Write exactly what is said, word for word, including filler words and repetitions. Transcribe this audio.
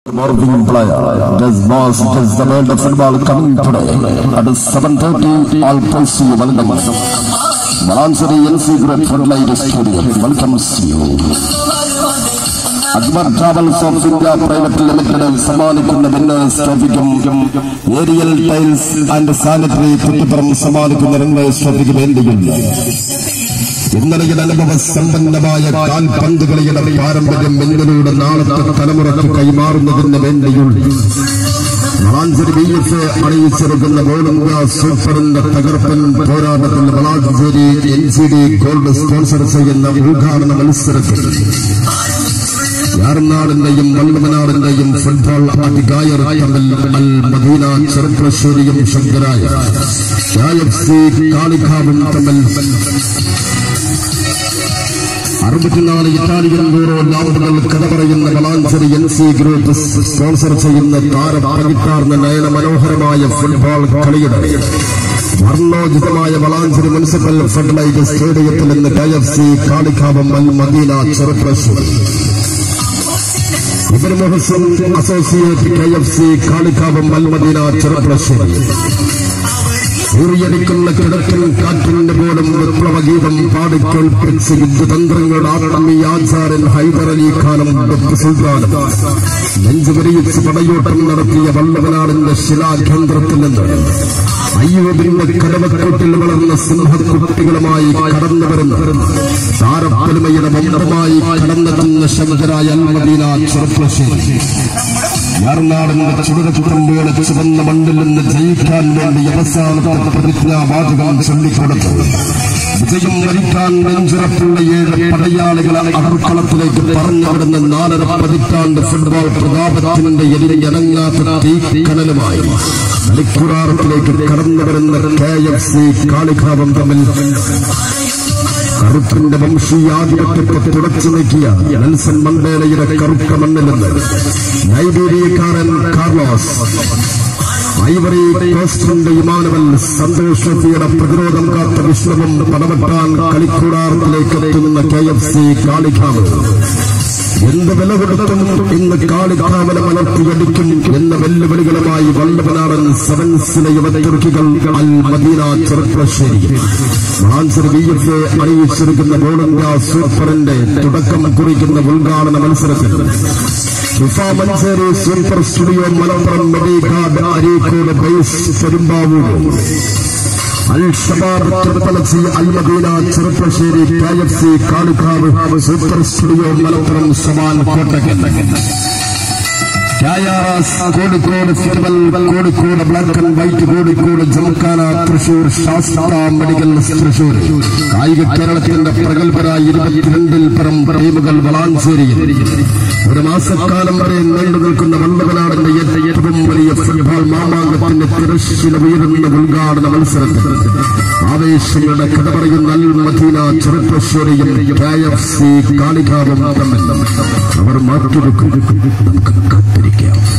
Marvin player, this was just the world of football coming today at seven thirty. I'll place you welcome. Malansari N C Great Floodlight Stadium welcomes you. Akbar Travels of India Private Limited Samanikunda winners trophy aerial tiles and sanitary Puttipuram Samanikunda winners trophy വേണ്ടിയുണ്ട്. ഇന്നലെയിൽ അനുഭവ സമ്പന്നമായ കാൽപന്തുകളിയുടെ പാരമ്പര്യം എന്നിലൂടെ നാളത്തെ തലമുറയ്ക്ക് കൈമാറുന്നതിന് വേണ്ടിയുള്ള Valanchery B F അണിയിച്ചെടുക്കുന്ന ബോളിംഗ സൂപ്പറിന്റെ തകർപ്പൻ പോരാട്ടത്തിൽ Valanchery N C D gold sponsor ചെയ്യുന്ന ഉദ്ഘാടന മത്സരത്തിൽ യാർനാടിന്റെയും വള്ളുവനാടിന്റെയും ഫുട്ബോൾ അധികായർ തമ്മിൽ അൽ മദീന ചെറുപ്പശ്ശേരിയും ശങ്കരായ എഫ് സി കാളികാവും തമ്മിൽ അറുപത്തിനാല് ഇറ്റാലിയൻ യൂറോ ലാമ്പുകൾ കഥ പറയുന്ന Valanchery N C group sponsor ചെയ്യുന്ന താരപതിക്കാർന്ന നയന മനോഹരമായ ഫുട്ബോൾ കളിയുടെ വർണ്ണോചിതമായ വളാഞ്ചേരി മുനിസിപ്പൽ ഫ്ലഡ്ലൈറ്റ് സ്റ്റേഡിയത്തിൽ ഇന്ന് കെ എഫ് സി കാളികാവം Al Madina Cherpulassery Ibnu Muhsin associate K F C കാളികാവം അൽ മദീന ചെറുപ്പശ്ശേരി ൂറിയടിക്കുന്ന കിഴക്കൻ കാറ്റിന്റെ പോലും വിപ്ലവഗീതം പാടിക്കേൾപ്പിച്ച് യുദ്ധതന്ത്രങ്ങളുടെ ആത്മീയാചാരൻ ഹൈദർ അലി ഖാനും ടിപ്പു സുൽത്താനും നെഞ്ചുപരിയിച്ച് പടയോട്ടം നടത്തിയ വല്ലവനാടിന്റെ ശിലാകേന്ദ്രത്തിൽ നിന്ന് അയ്യൂബിന്റെ കടവക്കൂട്ടിൽ വളർന്ന സിംഹക്കുട്ടികളുമായി കടന്നു വരുന്ന താരപ്പൊലിമയുടെ ബന്ധമായി കടന്നെത്തുന്ന ശങ്കരായ അൽ മദീന ചെറുപ്പശ്ശേരി യാർനാടിന്റെ ചുടരക്കുട്ടമ്പുകളെ ചുവന്ന മണ്ണിൽ നിന്ന് ജയിക്കാൻ വേണ്ടി അവസാനത്തെ പ്രതിജ്ഞാവാചകം ചൊല്ലിക്കൊടുത്തു. വിജയം വരിക്കാൻ നെഞ്ചുറപ്പുള്ള ഏഴ് പടയാളികളെ അടർക്കളത്തിലേക്ക് പറഞ്ഞുവിടുന്ന നാലര പതിറ്റാണ്ട് ഫുട്ബോൾ പ്രതാപത്തിന്റെ എരിഞ്ഞനങ്ങാത്ത തീക്കനലുമായി കളിക്കുറാറത്തിലേക്ക് കടന്നുവരുന്ന കെ എഫ് സി കാളികാവം തമ്മിൽ കറുപ്പിന്റെ വംശീയാധിപത്യത്തെ തുടച്ചു നീക്കിയ നെൽസൺ മണ്ടേലയുടെ കറുത്ത മണ്ണിൽ നിന്ന് നൈബീരിയക്കാരൻ കാർലോസ് ഐവറി കോസ്റ്റിന്റെ ഇമാനുവൽ സന്തോഷ് ട്രോഫിയുടെ പ്രതിരോധം കാത്ത വിശ്രമം പടവെട്ടാൻ കളിക്കൂടാരത്തിലേക്ക് എത്തുന്ന കെ എഫ് സി കാളികാവ് എന്ത് വില കൊടുത്തും ഇന്ന് കാളികാവല മലർത്തിയടിക്കും എന്ന വെല്ലുവിളികളുമായി വല്ലവനാടൻ സെവൻസിലെ യുവതുർക്കികൾ അൽ മദീന ചെറുപ്പശ്ശേരി വളാഞ്ചേരി ബി എഫ് അണിയിച്ചിരിക്കുന്ന ബോളിംഗ സൂപ്പറിന്റെ തുടക്കം കുറിക്കുന്ന ഉദ്ഘാടന മത്സരത്തിൽ FIFA Manjeri super studio Malappuram Medigard Areekode base Perumbavoor Al Shabab തൃപ്പലച്ചി Al Madina Cherpulassery K F C Kalikavu super studio Malappuram Saman Kottakkal Kozhikode football Kozhikode black and white Kozhikode gymkhana Thrissur Sasthra medical Thrissur കായിക കേരളത്തിന്റെ പ്രഗത്ഭരായ ഇരുപത്തിരണ്ടിൽ പരം ടീമുകൾ വളാഞ്ചേരിയിൽ ഒരു മാസക്കാലം വരെ നീണ്ടു നിൽക്കുന്ന വല്ലവനാടിന്റെ ഏറ്റവും വലിയ ഫുട്ബോൾ മാമാങ്കത്തിന്റെ തിരശ്ശീല ഉയരുന്ന ഉദ്ഘാടന മത്സരത്തിൽ ആവേശങ്ങളുടെ കഥ പറയുന്ന അൽ മദീന ചെറുപ്പശ്ശേരിയും കെ എഫ് സി കാളികാവും തമ്മിൽ അവർ മാറ്റിവെക്കും.